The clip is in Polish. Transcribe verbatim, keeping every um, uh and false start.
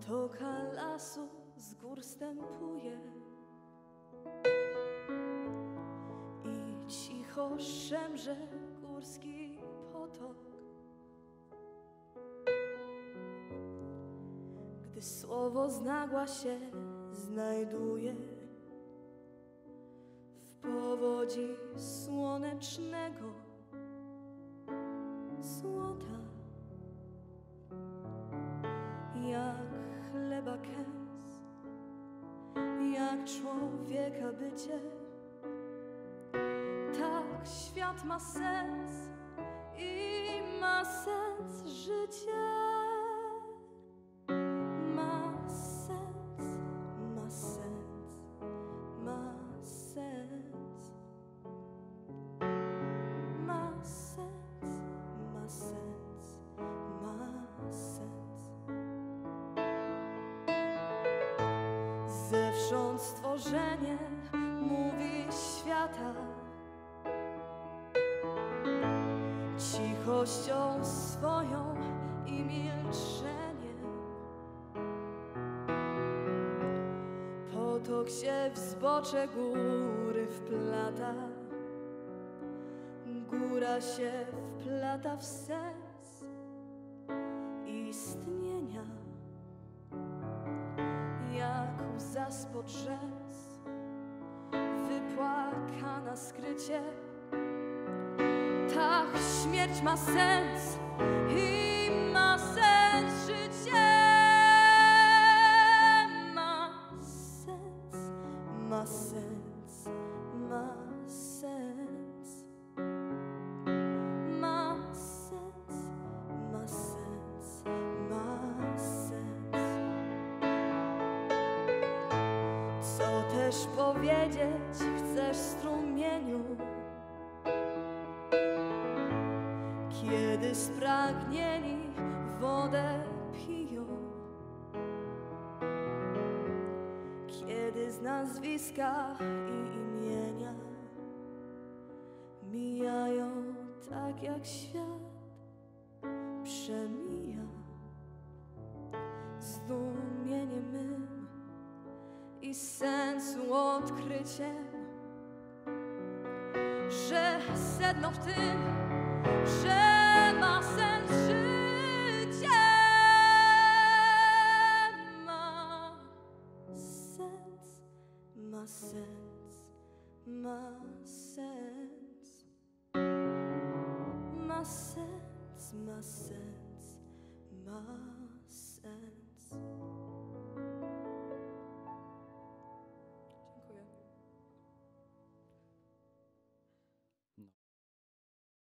Potoka lasu z gór stępuje i cicho szemrze górski potok. Gdy słowo znagła się znajduje w powodzi słonecznego złota, jak chleba kęs, jak człowieka bycie, tak świat ma sens i ma sens życie. Ma sens, ma sens, ma sens. Ma sens, ma sens, ma sens. Zewsząd stworzenie mówi świata cichością swoją i milczeniem. Potok się w zbocze góry wplata, góra się wplata w sens istnienia. Jak łza spod rzęs, wypłakana skrycie, tak śmierć ma sens i ma sens życie. Ma sens, ma sens, ma sens. Ma sens, ma sens, ma sens. Co też powiedzieć chcesz, strumieniu, kiedy spragnieni wodę piją, kiedy z nazwiska i imienia mijają tak jak świat przemija. Zdumieniem mym i sensu odkryciem, że sedno w tym, że ma sens życie. Ma sens, ma sens, ma sens. Ma sens, ma sens, ma sens.